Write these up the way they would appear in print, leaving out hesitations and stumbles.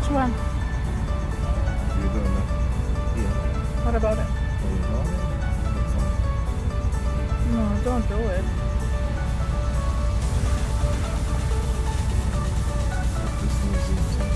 Which one? You're doing that. Yeah. What about it? Oh, you know it? No, don't do it. This museum center.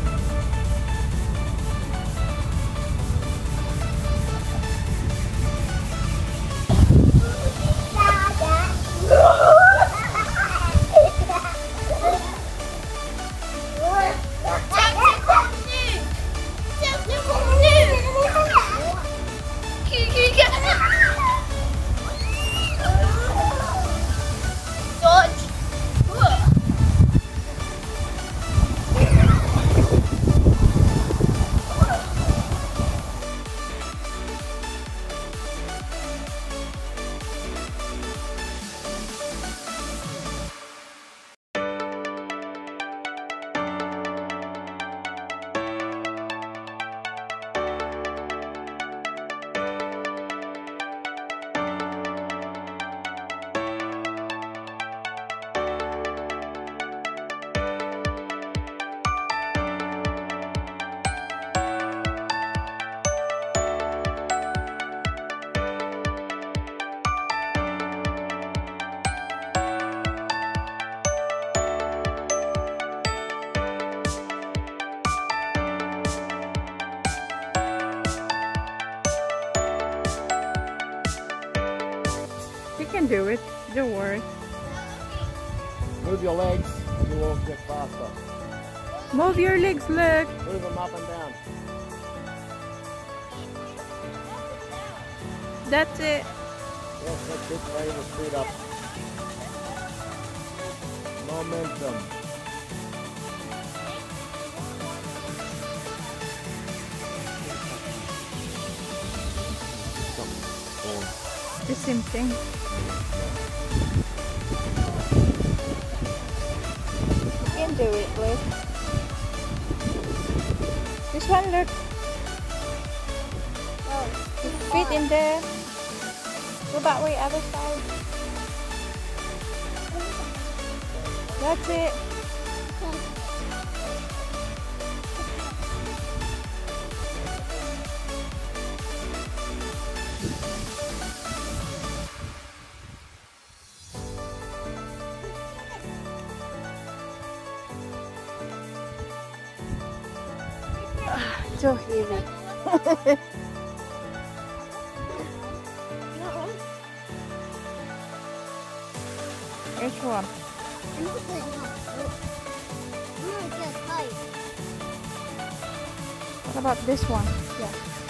You can do it. Don't worry. Move your legs, you will get faster. Move your legs, look. Move them up and down. That's it. Yes, that's it. Bring the speed up. Momentum. The same thing. You can do it, look. This one, look. Your feet in there. Go that way, other side. That's it. So heavy. Which one? What about this one? Yeah.